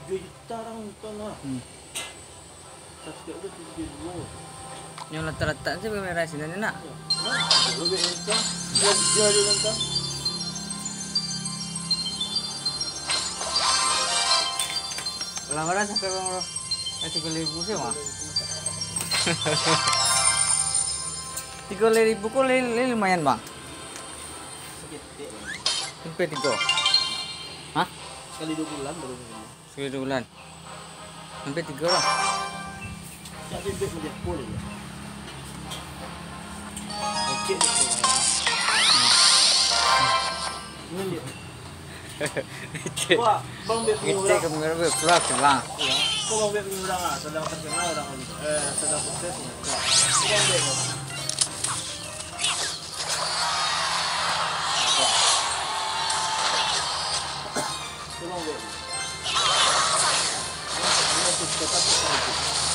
juta orang nonton lah. Subscribe tu 7 Yang letak-letak tu kamera sini nak. Lebih nonton. Dia ada nonton. Lamaran sampai bang bro. 3.000 sih mah. 3.000 kok lumayan bang. Sekitar. Sampai 3. Hah? Sekali 2 bulan baru. Sekali 2 bulan. Sampai 3 lah. Tapi bet dia full je. Okey dia. Ini dia. Wah, bang bet punya Ngecek ke mengira keluar kelang. Kau bang bet punya orang ah, sedang terkenal orang sedang sukses. Bang bet. Tolong bet. Ini tu tetap terus.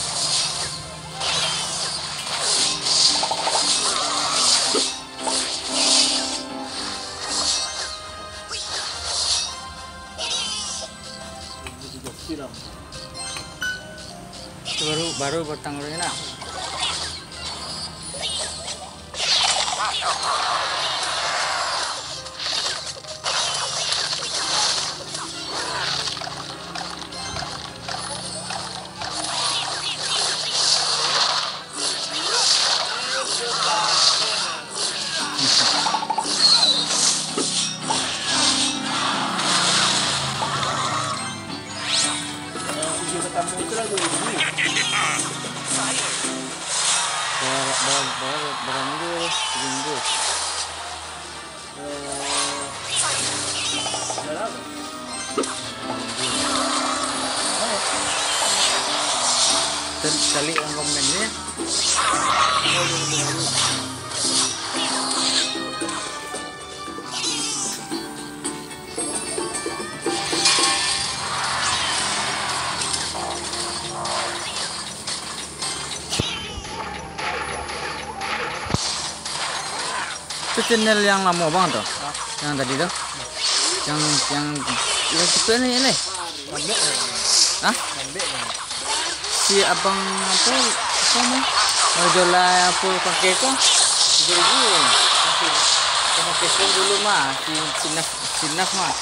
Baru bertanggalnya nak. Beranggu, seminggu. Kali yang komennya. Itu channel yang lama bang tuh, yang tadi tuh, yang kita ini, ah? Si abang apa mah? Jualan apa pakai kok? 3.000. Pakai phone dulu mah, Sinaf mah.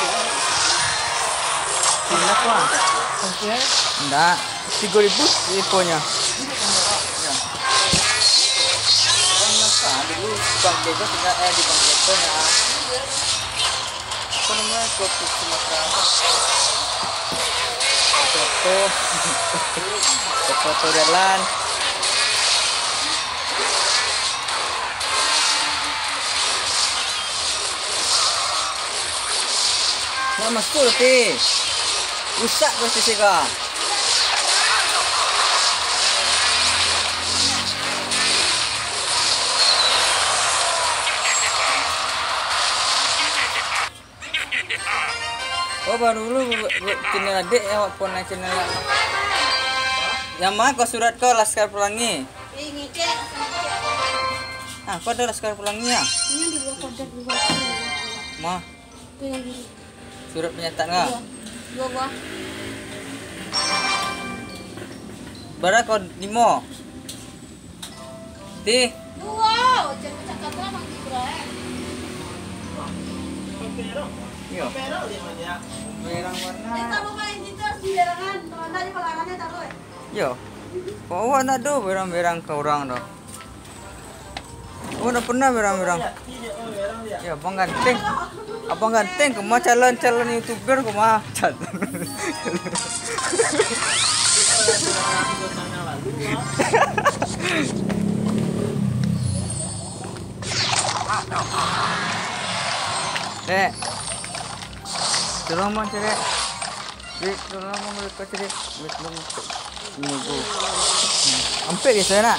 Sinaf mah. Enggak, 3.000 iPhone-nya. Dulu bang Dego tinggal di bang Dego ya. Apa namanya kopi Sumatera? Foto jalan. Mama school ti. Usak pasti sih kak. Oh baru lu channel adik ya pun channel yang mah kau surat kau Laskar Pelangi. Ah kau ada Laskar Pelangi ya? Ini di bawah kodak di bawah. Mah Itu yang ini. surat pernyataan nggak? Dua buah. Bara kau limo. Ti. Wow, cakap lah bang Ibrahim. Yo. Merah dia mana? Merang warna. Taruh kain itu harus di berangan. Tanda di pelangannya taruh. Yo. Bawa nak do berang-berang ke orang do. Oh udah pernah berang-berang. Ya abang ganteng. Abang ganteng ke mah calon YouTuber ke mah. Tolong bang cari. Tolong bang mereka cari. Nunggu. Hampir ke sana.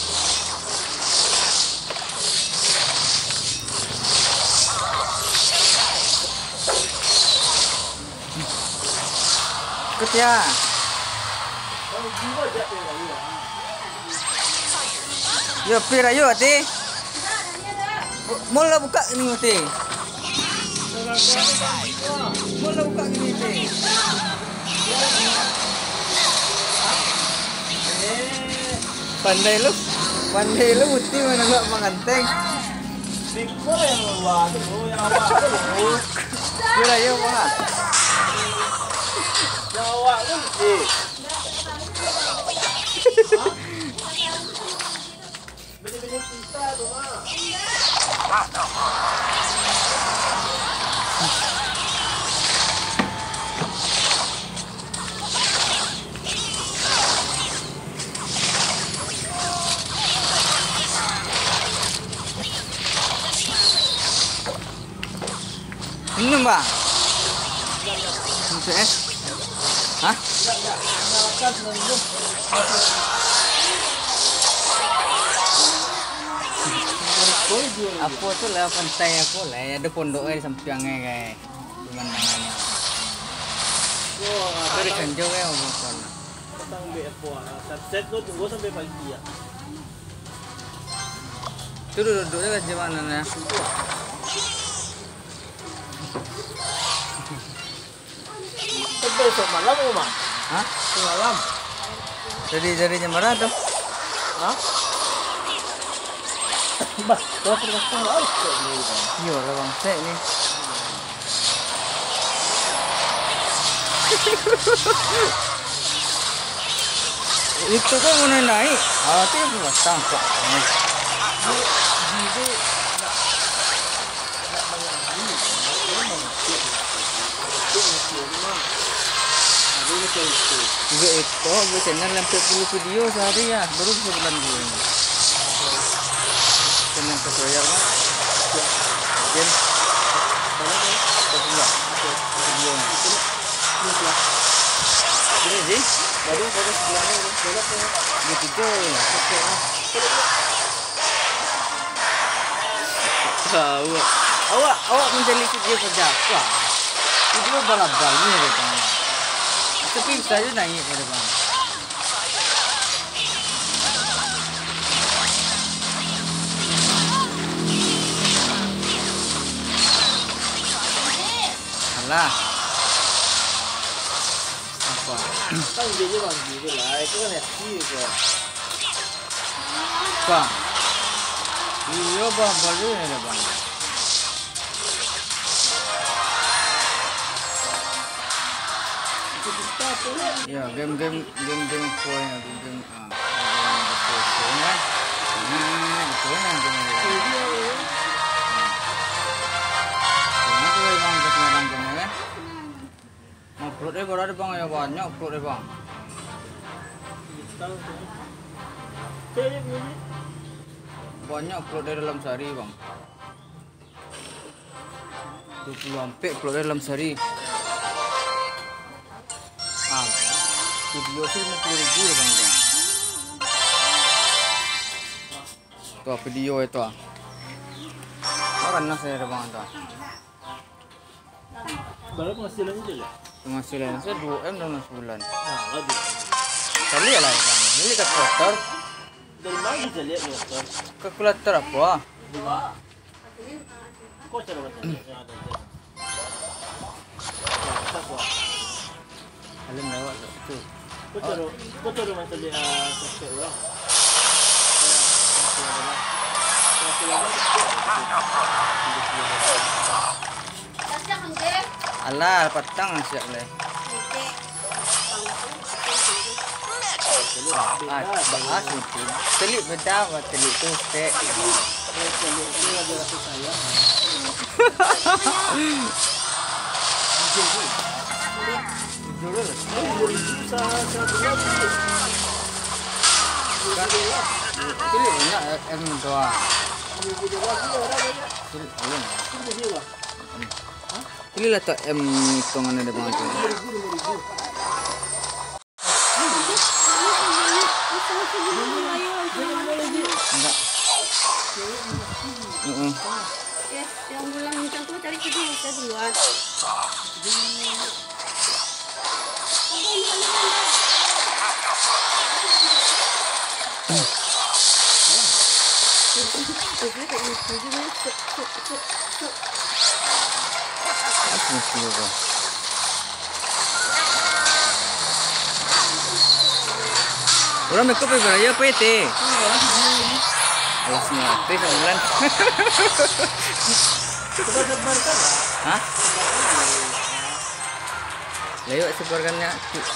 Ikut ya. Yo pira yo ati. Mula buka ini ati. Mula buka ini ati. Pandai lu putih mana nggak menganteng. Tingko yang luar tu, yang awak tu. Kira yo mana? Yang awak tu, Benda-benda kita tu mah. Minum bang? Untuk es? Hah? Makan sebelum. Apa tu lah pantai aku lah. Ada pondoknya di sampingnya kayak pemandangannya. Wah, Itu di Sanjung ya bukan? datang BF1. Set tu tunggu sampai pagi ya. Itu duduknya di mana ya? Sampai esok malam rumah. Hah? Semalam. Dari jam berapa tuh? Hah? Bah, kau pernah tahu tak ni? Yo lah bang, saya ni. Itu kan mana naik? Ah, tu yang pernah tangkap. Juga itu, gue channel yang 40 video sehari ya, baru sebulan gue ini. Channel kesoyar kan? Gen, berapa? Video ni. Ini sih, baru sebelumnya berapa? Gitu tahu. Awak mencari video kerja apa? Video balap-balap ni katanya. Tapi saja naik ke depan. Alah. Apa? Kan dia je bang gitu lah. Itu kan happy je. Apa? Iya bang, baru ni dah bang. Ya, game point game kan. Betul kan game. Kenapa bang kesenaran game kan? Upload dia berada bang ya banyak upload dia bang. Banyak upload dia dalam sehari bang. 20 sampai upload dia dalam sehari. Video sih 50.000 bang. Tuh video itu ah. Orang nasi ada bang tuh. Baru penghasilannya je lah. Penghasilan saya 2M dalam sebulan. Nah, lebih. Kali ya lah bang. Ini kalkulator. Dari mana kita lihat motor? Kalkulator apa? Kau cara macam ni ada. Tak Alam lewat tu. Kau cara macam dia subscribe orang. Kasih hangge. Alah patang siap leh. Bahas itu. Telik beda, telik tu stek. Telik tu ada rasa sayang. Dulu lah. Telik banyak M doa. Telik lah tak M hitungan ada bang tu. Enggak. Yes, yang bulan bintang tu cari kerja kita duluan. Apa mesti juga? Orang make up ya, ya PT. Alas semua, itu sebulan. Coba sebarkan lah. Hah? Lewat sebarkannya.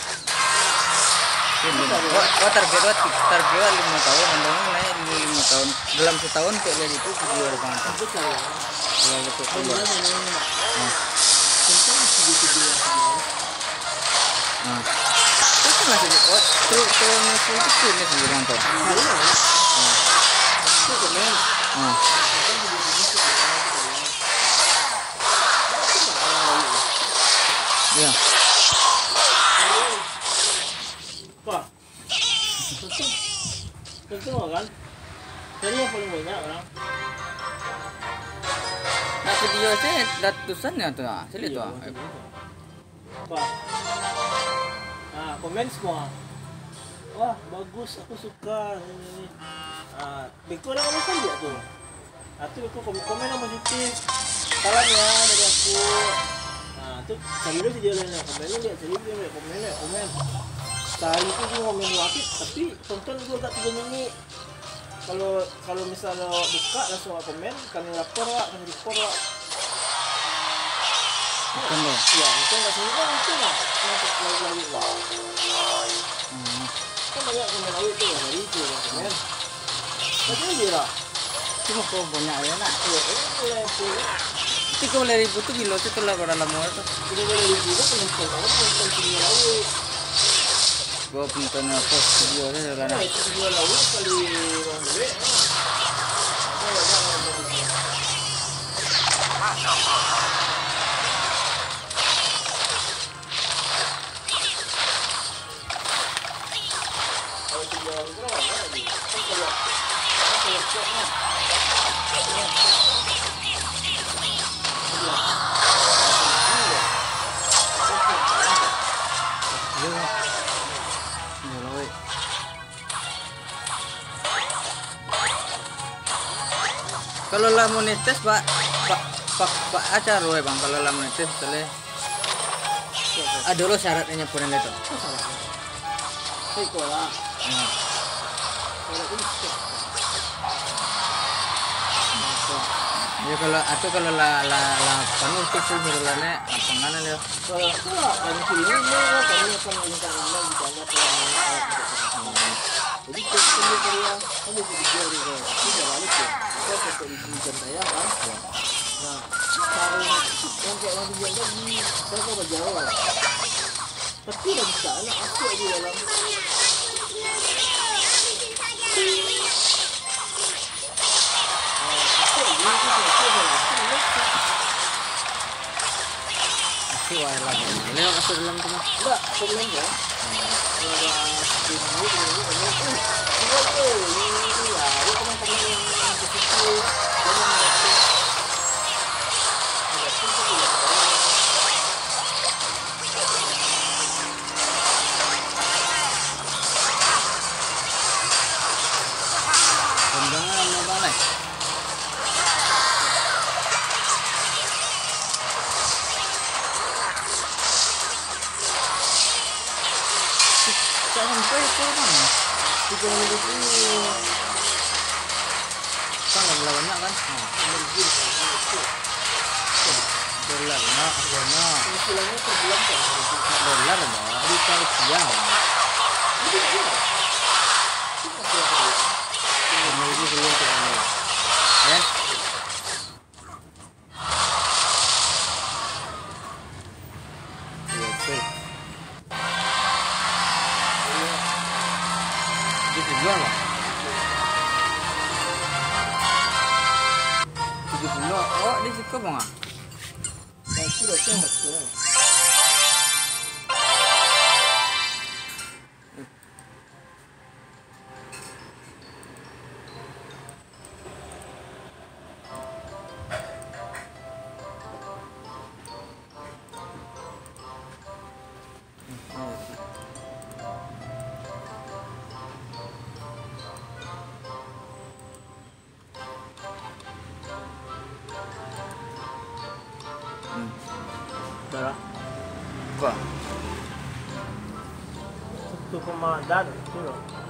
Oh, target 5 tahun, undang naik 5 tahun. Dalam setahun kayak lihat itu video ada pantas. Itu saya. Ya betul. Kalau tentang video-video yang Nah, itu masih terus itu nih nonton. itu komen. Ya. Pak. Tentu kan? Jadi yang paling banyak orang. Nah video saya ratusan ya tuh, saya lihat tuh. Pak. Nah, komen semua. Wah, bagus, aku suka ini. Ah, Beko orang kamu kan dia tuh. Itu Beko komen yang positif. Salam ya dari aku. Nah, tuh cari dulu video lainnya. Komen lihat, cari video komen. Sekali itu gue komen wakit, tapi tonton gue agak 3 menit. Kalau misalnya buka langsung komen, kan lapor lah, kan report lah. Bukan dong. Iya, itu nggak semua itu lah. Masuk lagi lah. Kan banyak komen lagi itu ya, dari itu komen. Tapi dia lah. Cuma kau banyak ya nak. Iya, ini itu. Tapi kau dari itu kilo itu lah pada lama itu. Kita boleh juga penonton penonton video lagi. Gua penonton post video itu kan. Video lagi kali orang duit. Kalau lah monetis pak acar ya bang, kalau lah monetis boleh. Ada lo syaratnya punya itu. Sekolah. Ya kalau la penuh kecil berulangnya apa mana dia? Kalau kami kirim ini kami akan minta email di sana jadi kita dia kamu video di tidak balik ya kita foto di jam saya kan nah kalau yang kayak yang video tadi saya kok jauh tapi udah bisa anak aku di dalam Wah lah, ini masuk dalam tu mas. enggak komen ya Undangan apa mana? Sampai itu mana? Tiga menit ini Kan nggak banyak kan? Dolar, nak, nak. istilahnya per bulan kan Dolar dah, di rupiah. Ini belum terlalu. Ya. Oke. Itu jual lah. 70. Oh, dia suka bang ah. nah itu udah sangat keren darah Kok? 1,dan itu loh